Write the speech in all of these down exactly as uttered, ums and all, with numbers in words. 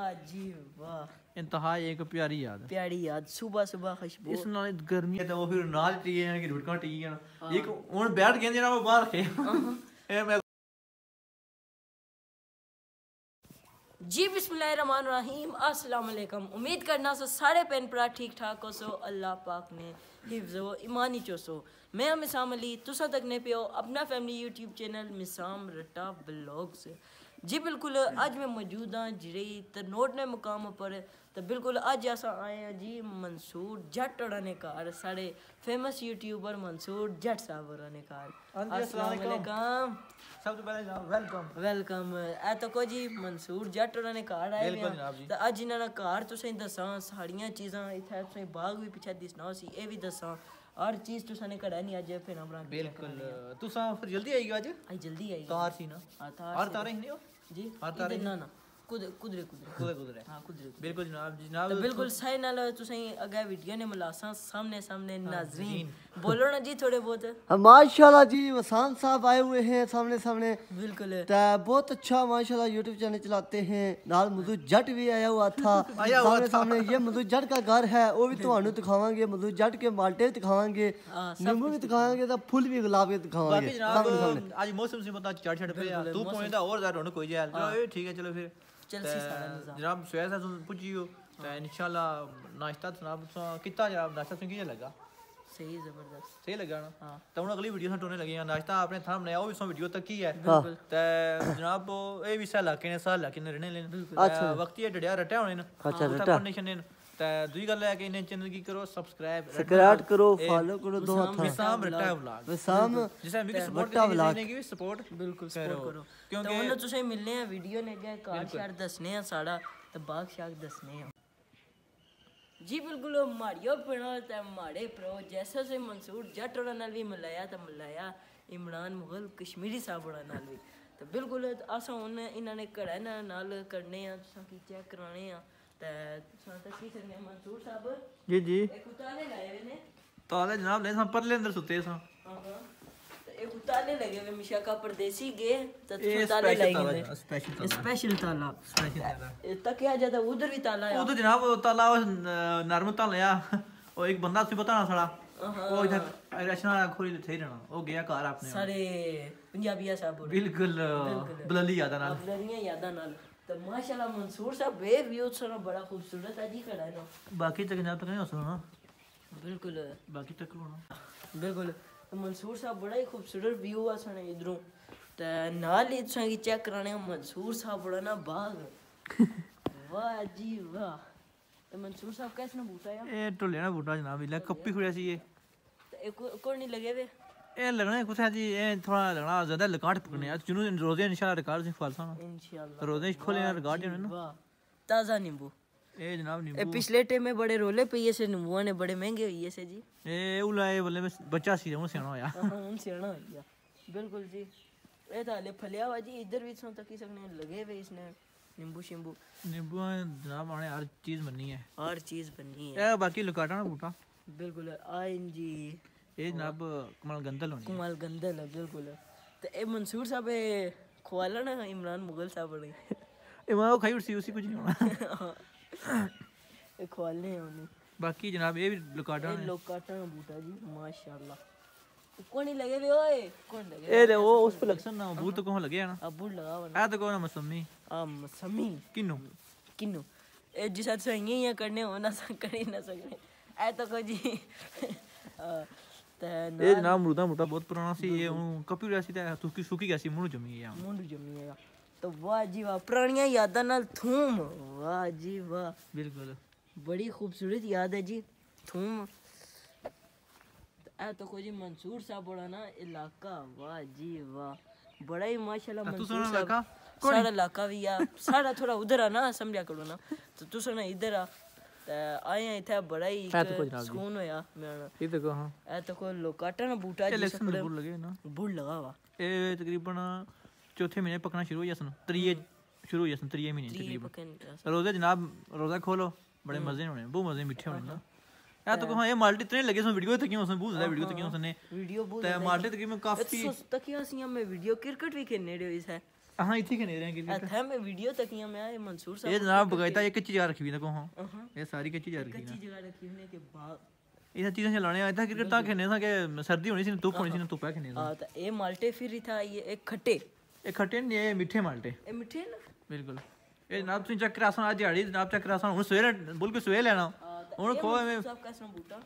वाह जी वाह, इंतहा एक प्यारी याद है, प्यारी याद। सुबह सुबह खुशबू इस नाल गर्मी है तो वो फिर नाल टी है कि रुटका टी है एक हुन बैठ गए जेना वो बाहर रखे ए मैं जी बिस्मिल्लाहिर्रहमानिर्रहीम, अस्सलाम वालेकुम। उम्मीद करना सो सारे भैन भरा ठीक ठाक हो सो, अल्लाह पाक ने हिफ्ज़ व ईमानी चो सो। मैं मिसाम अली, तुसा तक ने पियो अपना फैमिली यूट्यूब चैनल मिसाम रट्टा ब्लॉग्स। जी बिल्कुल, अज मैं मौजूद हाँ जिरेई तरनोट ने मुकाम पर। तो बिल्कुल अज अस आए हैं जी मंसूर जट होरा ने घर, साढ़े फेमस यूट्यूबर मंसूर जट साहब होरा ने घर। अस्सलाम वालेकुम, सब तो पहले जनाब वेलकम वेलकम। ए तो को जी मंसूर जट होरा ने घर आए बिल्कुल जनाब जी। तो अज इन्हां घर तुसें दसां सारियां चीज़ां, इत्थै तुसें बाग भी पिच्छे दिसना सी, एह् भी दसां हर चीज़ तुसें ने घरै नहीं अज फिर हमरा बिल्कुल। तुसा फिर जल्दी आई गयो अज? आई जल्दी आई कार सी ना हर तारे ही नहीं हो जी हर तारे ना ना कुदरे कुदरे कुदरे कुदरे हाँ कुदरे बिल्कुल जनाब जनाब। तो बिल्कुल सही नाल तुसें अगे वीडियो ने मलासा सामने सामने नाज़रीन बोलो ना जी थोड़े बहुत। माशाल्लाह जी वसान साहब आए हुए हैं सामने सामने। बिल्कुल तो बहुत अच्छा माशाल्लाह यूट्यूब चैनल चलाते हैं। नाल मधु जट भी आया हुआ था सामने सामने। ये मधु जट का घर है, वो भी तुहानू दिखावांगे। मधु जट के माल्टे दिखावांगे, नींबू भी दिखावांगे, तो फूल भी गुलाब के दिखावांगे। जनाब आज मौसम से पता चढ़ चढ़ पे तू पहुंचदा और ज्यादा रौनक हो जाए। चलो ठीक है चलो फिर जनाब सुहेल साहब पूछियो तो इंशाल्लाह नाश्ता जनाब कितना जनाब नाश्ता सुन के लगा सही जबरदस्त सही लगा ना। हां तो हम अगली वीडियो टोने लगे नाश्ता आपने थाम बनाया वो भी सो वीडियो तक ही है। बिल्कुल ते जनाब ए भी सा इलाके ने सा इलाके ने रहने लेने अच्छा वक्त ये डड़िया रटा होने ना अच्छा रटा कंडीशन ने ते दूई गल है कि इन्हें चैनल की करो सब्सक्राइब सब्सक्राइब करो फॉलो करो दो हाथ विसाम रटा व्लॉग विसाम जैसे हम भी सपोर्ट करने की भी सपोर्ट बिल्कुल सपोर्ट करो क्योंकि तो उन्हें तुसें मिलने हैं वीडियो ने गए कार शार दसने हैं साड़ा तो बाग शाग दसने हैं जी। बिल्कुल माड़ियो पिनो ते माड़े प्रो जैसे से मंसूर जट होरा नाल भी मिलाया तो मिलाया इमरान मुगल कश्मीरी साहब होरा नाल भी। तो बिल्कुल अस हुन इन्हां ने घरै नाल करने आ तुसां की चेक कराने आ ते तुसां दस्सी सकने मंसूर साहब जी जी एक उताले लाए हुए ने ताले जनाब ले सा परले अंदर सुते सा। हां हां एक ताले लगे हुए मिशा का परदेसी गए तो ताले लगे स्पेशल स्पेशल ताला स्पेशल ताला तक क्या जाता उधर भी ताला है उधर जनाब ताला नॉर्मल ताला या और एक बंदा सी बताना साला वो इधर रचना खोली थे रहना वो गया कार आपने सारे पंजाबिया साहब बिल्कुल बलली यादा नाल बललियां यादा नाल। तो माशाल्लाह मंसूर साहब वे व्यू सारा बड़ा खूबसूरत है जी खड़ा है ना बाकी तक जनाब तक नहीं हो सुना बिल्कुल बाकी तक होना बिल्कुल। मंसूर साहब बड़ा ही खूबसूरत व्यू है साने इधरों ते नाल ही तुसां की चेक कराने मंसूर साहब बड़ा ना बाग वाह जी वाह। तो मंसूर साहब कैसे ना बूटा है ए टोले ना बूटा जनाब इला कप्पी खुड़िया सी ये तो एक कोई नहीं लगे वे ए लगना कुछ है जी ए थोड़ा लगना ज्यादा लकाट पकड़ने यार जुनू रोजे इंशाल्लाह रिकॉर्ड से फालसा ना इंशाल्लाह रोजे खोले ना रिकॉर्ड है ना वाह ताजा नींबू ए जनाब नींबू ए पिछले टाइम में बड़े रोले पे से नींबू ने बड़े महंगे हुए से जी ए उलाए बोले मैं बच्चा सी हूं सियाना होया हां सियाना हो गया बिल्कुल जी। ए तो ले फलिया हुआ जी इधर भी सो तक सकने लगे हुए इसने नींबू शिंबू नींबू जनाब आने हर चीज बननी है हर चीज बननी है ए बाकी लकाटा ना बूटा बिल्कुल आइन जी ए जनाब कमल गंदल होनी कमल गंदल है बिल्कुल। तो ए मंसूर साहब खवाला ना इमरान मुगल साहब ने ए वो खाई उसी उसी कुछ नहीं होना ए खवालने होनी बाकी जनाब ये भी लकाटा है लकाटा ना बूटा जी माशाल्लाह कौन लगे वे ओए कौन लगे ए वो उस पे लक्षण ना बूट तो कहां लगे ना अब बूट लगा बना आ तो कौन मौसमी आ मौसमी किन्नु किन्नु ए जिस साथ से ये करने हो ना कर ही ना सकने ए तो को जी ये नाम मुर्दा मुर्दा बहुत पुराना सी ये कपी रसी था सुकी सुकी कैसी मुंड जमी है मुंड जमी है। तो वाह जी वाह पुरानियां यादां नाल थूम वाह जी वाह बिल्कुल बड़ी खूबसूरत याद है जी थूम। ए तो को जी मंसूर साहब बड़ा ना इलाका वाह जी वाह बड़ा ही माशाल्लाह मंसूर साहब सारा इलाका भी आ सारा थोड़ा उधर आ ना समझा करो ना तो तू सुना इधर आ आए हैं इथे बड़ा ही सुकून होया मैं ये देखो हां ए तो को लोकाटा ना बूटा जिस पर बुल लगे ना बुल लगा हुआ ए तकरीबन चौथे महीने पकना शुरू हो जासन त्रीए शुरू हो जासन त्रीए महीने तकरीबन रोजे जनाब रोजा खोलो बड़े मजे होने बहुत मजे मीठे होने ना या तो कहां ये माल्टी इतने लगे सो वीडियो तक उसने बहुत ज्यादा वीडियो तक उसने वीडियो बहुत ते माल्टी तकरीबन काफी तकिया सी मैं वीडियो क्रिकेट भी खेलने रहे इस है हां इथे खेल रहे हैं क्रिकेट था मैं वीडियो तकिया में आए मंसूर साहब ये जनाब बगायता एक कच्ची जगह रखी हुई देखो हां ये सारी कच्ची जगह रखी कच्ची जगह रखी हुई के बाद ये चीजें चलाने आया था क्रिकेट ता खेलने था कि सर्दी होनी सी धूप होनी सी धूप खेलने था हां तो ये माल्टे फिर ही था ये एक खट्टे ये खट्टे नहीं ये मीठे माल्टे ये मीठे ना बिल्कुल ये जनाब तुम चेक करासन आज दिहाड़ी जनाब चेक करासन हुन सवेरे बिल्कुल सवेरे लेना हुन खो में सब कैसा बूटा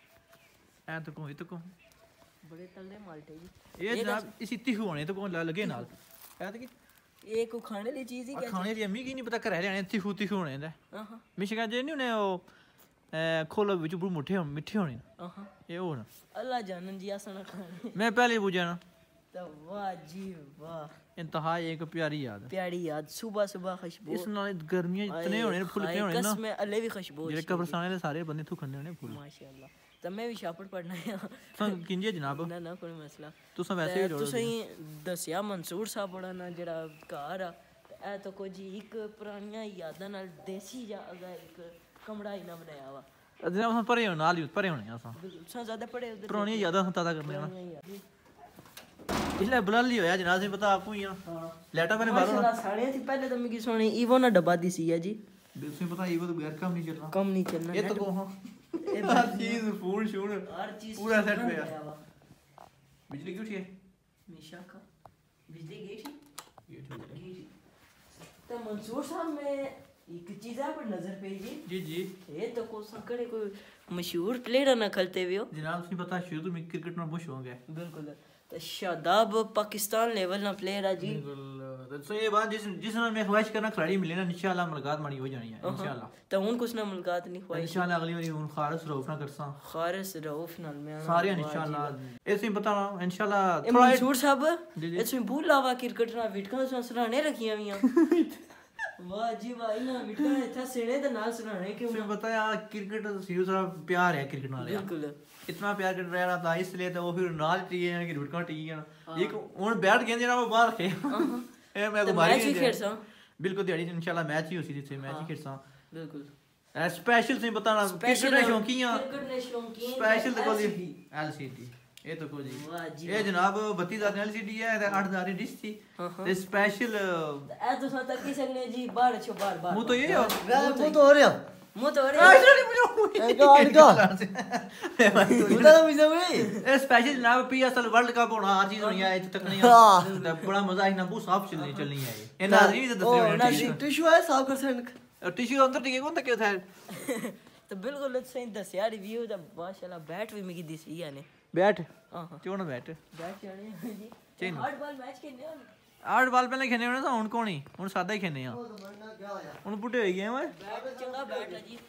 ऐ तो को तो को बड़े तले माल्टे जी ये जनाब इस इतनी होने तो को लगे नाल ऐ तो कि ये को खाने ली चीज ही क्या खाने ली अम्मी की नहीं पता कर रहे इतनी फूती होने दा हां मिशिका जे नहीं ने खोलो विच बड़े मिठे मिठे होने हां ये हो ना अल्लाह जानन जी आसना खाने मैं पहले पूछा ना तो वाह जी वाह इंतहा एक प्यारी याद प्यारी याद सुबह सुबह खुशबू इस नाल गर्मियां इतने होने फुल इतने होने ना कसम अल्ले भी खुशबू जेरे कब्रस्तान दे सारे बंदे थू खन्ने होने फुल माशाल्लाह तो मैं भी शापड़ पढ़ना है सन किंजे जनाब ना ना कोई मसला तुसा वैसे ही जोड़ो तुसें दसिया मंसूर साहब बड़ा ना जेड़ा घर आ ए तो कोई जी एक पुरानियां यादां नाल देसी जा एक कमरा ही ना बनाया वा अदना हम परे नाल ही परे होने असा सा ज्यादा पड़े उधर पुरानी यादां ताजा करने ना इसलिए बुलाली होया जनाब से पता आपको ही हां लेटा मैंने बाहर माशाल्लाह साढ़े थी पहले तो मिगी सोनी ईवो ना डब्बा दी सी है जी तुझे पता ईवो तो गैर कम नहीं चलना कम नहीं चलना ये तो को हां हर चीज फोन शून हर चीज पूरा सेट पे बिजली क्यों थी निशा का बिजली गई थी गई थी तो मंसूर साहब में एक चीज है पर नजर पे जी जी जी ये तो को संकड़े कोई मशहूर प्लेयर ना खेलते हुए हो जनाब तुझे पता शुरू में क्रिकेट में बहुत शौक है बिल्कुल तो शादाब पाकिस्तान लेवल ना प्लेयर है जी बिल्कुल तो ये बात जिस जिस नाल मैं ख्वाहिश करना खिलाड़ी मिले ना इंशाल्लाह मुलाकात मानी हो जानी है इंशाल्लाह तो उन कुछ ना मुलाकात नहीं ख्वाहिश इंशाल्लाह अगली बारी उन खारिस रऊफ ना करसा खारिस रऊफ नाल में सारे इंशाल्लाह ऐसे ही बता रहा हूं इंशाल्लाह थोड़ा मंसूर साहब इसमें भूलावा क्रिकेट ना विटका सराने रखियां हुई वाह जी भाई ना विटका इतना सेने ते नाल सराने क्यों मैं बताया क्रिकेट सीरियस प्यार है क्रिकेट नाल बिल्कुल इतना प्यार कर रहा था इसलिए तो वो फिर नाल टीए है कि विटका टीए है एक हुन बैठ गए जेना वो बाहर खे ए मैं को मारी मैच ही खेलसा बिल्कुल दिहाड़ी इंशाल्लाह मैच ही होसी जिससे मैच ही खेलसा बिल्कुल स्पेशल से बताना क्रिकेट ने शौकीन क्रिकेट ने शौकीन स्पेशल तो कोई एलसीडी ये तो कोई वाह जी ये जनाब बत्तीस हज़ार एलसीडी है ते आठ हज़ार डिश थी ते स्पेशल ए तो सता की सकने जी बाहर छो बाहर बाहर मुंह तो ये हो वो तो हो रहा मुंह तो आ अरे नहीं मुझे एक और का उधर मुझे भाई ए स्पेशल जनाब पीएसएल वर्ल्ड कप होना हर चीज होनी है इतने तक नहीं हाँ। है बड़ा मजा है ना बहुत साफ चलनी चलनी है ये नाजरी भी तो ओ दस ना टिश्यू है साफ कर सकन टिश्यू अंदर टिके कौन तक था तो बिल्कुल सही दसया रिव्यू दा माशाल्लाह बैट भी मिगी दिसी है ने बैठ हां हां क्यों ना बैठ बैट जाने जी चेन आठ बॉल मैच खेलने हो आठ बाल पहले खेलने होने तो हुन कोण ही हुन सादा ही खेलने आ हुन बुढ़े हो गए मैं बैट चंगा बैट है जी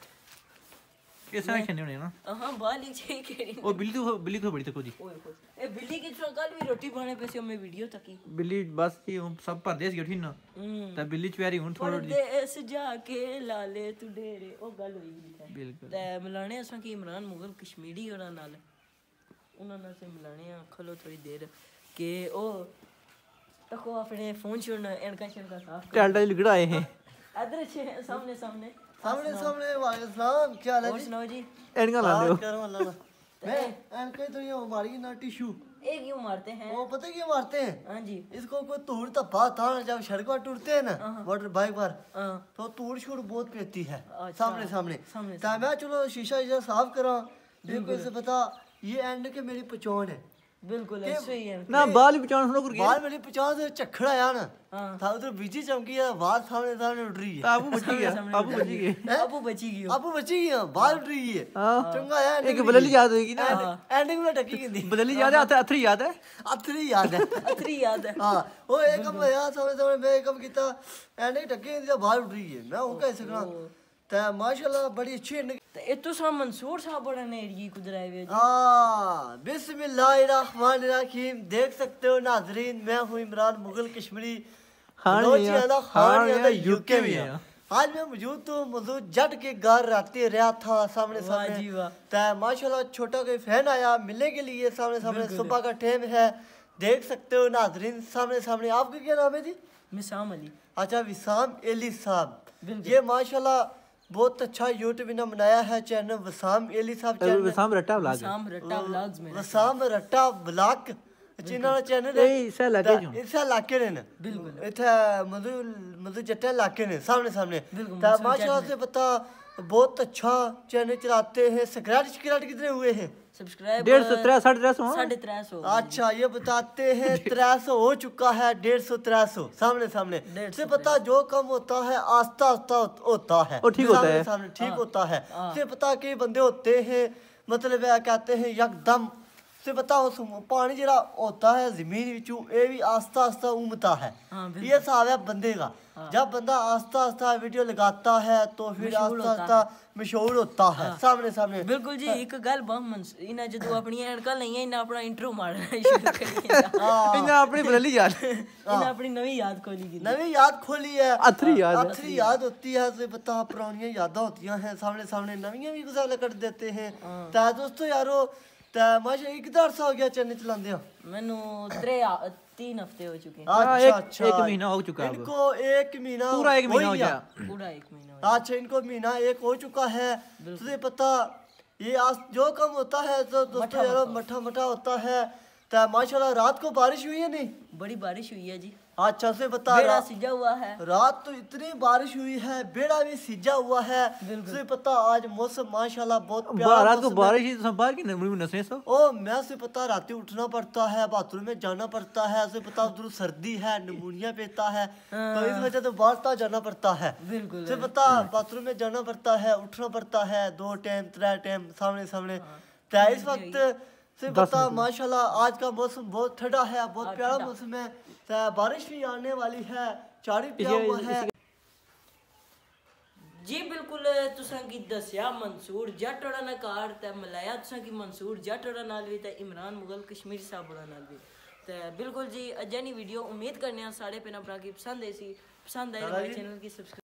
किस तरह खेलने होने ना हां बॉल ही चाहिए खेली ओ बिल्ली तो बिल्ली तो बड़ी तको जी ओए ए बिल्ली की तो कल भी रोटी खाने पे से मैं वीडियो तकी बिल्ली बस ही हम सब परदेस गई ना हम्म ते बिल्ली चवेरी हुन थोड़ी परदेस जाके लाले तू डेरे ओ गल हुई है बिल्कुल ते मिलाने असां की इमरान मुगल कश्मीरी होना नाल उन्होंने से मिलाने खलो थोड़ी देर के ओ तको अपने फोन छोड़ना इनका शनका साफ टालटा लिखड़ा आए हैं इधर छे सामने सामने सामने सामने वालेकुम सलाम क्या हाल है और जी सुनाओ जी एनका ला दो करो अल्लाह मैं एनका तो ये हमारी ना टिश्यू एक क्यों मारते हैं वो पता क्यों मारते हैं हाँ जी इसको कोई तोड़ तप्पा था ना जब सड़क पर टूटते हैं ना मोटर बाइक पर हाँ तो तोड़ छोड़ बहुत पेती है अच्छा। सामने सामने सामने तो मैं चलो शीशा शीशा साफ करा देखो इसे पता ये एंड के मेरी पहचान है बिल्कुल ऐसे ही है ना बाल ही पहचान सुनो कर गया बाल मेरी पहचान से चक्खड़ आया ना हाँ था उधर बीजी चमकी है बाल सामने सामने उठ रही है आपू बची गया आपू बची गई अबू बची गई अब बची गई है बाल उठ रही है चंगा है एक बदली याद होगी ना एंडिंग में टकी गई बदली याद है अथरी याद है अथरी याद है अथरी याद है हाँ वो एक कम यार सामने सामने मैं एक कम किया एंडिंग टकी गई बाल उठ रही है मैं उनका ऐसे करा तो माशाल्लाह बड़ी अच्छी एंडिंग तो ये तो सा मंसूर साहब बड़ा ने ये गुजराए हुए हाँ बिस्मिल्लाहिर्रहमानिर्रहीम देख सकते हो नाजरीन मैं हूँ इमरान मुगल कश्मीरी खान बलोच मियां, यादा, खान खान मियां, यादा, यूके यूके मियां। मियां। आज मैं मौजूद तो मौजूद जट के घर राते रहा था सामने वाह जी सामने वाह। तो माशाल्लाह छोटा कोई फैन आया मिलने के लिए सामने सामने सुबह का टाइम है देख सकते हो नाजरीन सामने सामने आपका क्या नाम है जी मिसाम अली अच्छा विसाम एली साहब ये माशाल्लाह बहुत अच्छा यूट्यूब ने बनाया है चैनल वसाम एली साहब चैनल वसाम रट्टा व्लॉग शाम रट्टा व्लॉग्स में वसाम रट्टा ब्लॉग ਚੀਨਾ ਦਾ ਚੈਨਲ ਇਹ ਇਸੇ ਇਲਾਕੇ ਚੋਂ ਇਸੇ ਇਲਾਕੇ ਨੇ ਬਿਲਕੁਲ ਇੱਥੇ ਮਧੂ ਮਧੂ ਜੱਟਾ ਇਲਾਕੇ ਨੇ सामने सामने तो माशाल्लाह से बता बहुत अच्छा चैनल चलाते हैं सब्सक्राइब सब्सक्राइब कितने हुए हैं सब्सक्राइब डेढ़ सौ त्रै साढ़े त्रै सौ साढ़े त्रै सौ अच्छा ये बताते हैं त्रै सौ हो चुका है डेढ़ सौ त्रै सौ सामने सामने से पता जो कम होता है आस्ता आस्ता होता है ठीक होता है सामने ठीक होता है से पता कई बंदे होते हैं मतलब कहते हैं यकदम से बताओ पानी जरा होता है जमीन विचू ये भी आस्ता आस्ता उमता है ये हिसाब है बंदे का जब बंदा आस्ता आस्ता वीडियो लगाता है तो फिर आस्ता आस्ता मशहूर होता है सामने सामने बिल्कुल जी एक गल बहुत इन्हें जो अपनी एनका लईयां इन्हें अपना इंट्रो मारना शुरू कर दिया इन्हें अपनी बदली याद इन्हें अपनी नवी याद खोली की नवी याद खोली है अथरी याद अथरी याद होती है से बता पुरानी यादें होती हैं सामने सामने नवियां भी गुजारा कर देते हैं तो दोस्तों यारो तो माशा किधर सा हो गया चैनल चलाते हैं मैनू त्रे तीन हफ्ते हो चुके हैं अच्छा अच्छा एक महीना हो चुका है इनको एक महीना पूरा एक महीना हो गया पूरा एक महीना अच्छा इनको महीना एक हो चुका है तुझे पता ये आज जो कम होता है तो दोस्तों यारो मठा मठा होता है तो माशाल्लाह रात को बारिश हुई है नहीं बड़ी बारिश हुई है जी अच्छा से बता बेड़ा सिजा हुआ है रात तो इतनी बारिश हुई है बेड़ा भी सिजा हुआ है तुझे पता आज मौसम माशाल्लाह बहुत प्यारा रात को बारिश ही संभाल की नमूनी में नसने सो ओ मैं से पता रात उठना पड़ता है बाथरूम में जाना पड़ता है से पता उधर सर्दी है निमोनिया पेता है तो इस वजह से बाहर तक जाना पड़ता है बिल्कुल से पता बाथरूम में जाना पड़ता है उठना पड़ता है दो टाइम त्रै टाइम सामने सामने तो इस वक्त से पता माशाल्लाह आज का मौसम बहुत ठंडा है बहुत प्यारा मौसम है तो बारिश भी आने वाली है चारी पिया हुआ है जी बिल्कुल तुसां की दस्या मंसूर जट होड़ा ना कार ते मलाया तुसां की मंसूर जट होड़ा नाल भी ते इमरान मुगल कश्मीर साहब होड़ा नाल भी ते बिल्कुल जी अजानी वीडियो उम्मीद करने सारे पेना भरा की पसंद आई सी पसंद आई तो मेरे चैनल की सब्सक्राइब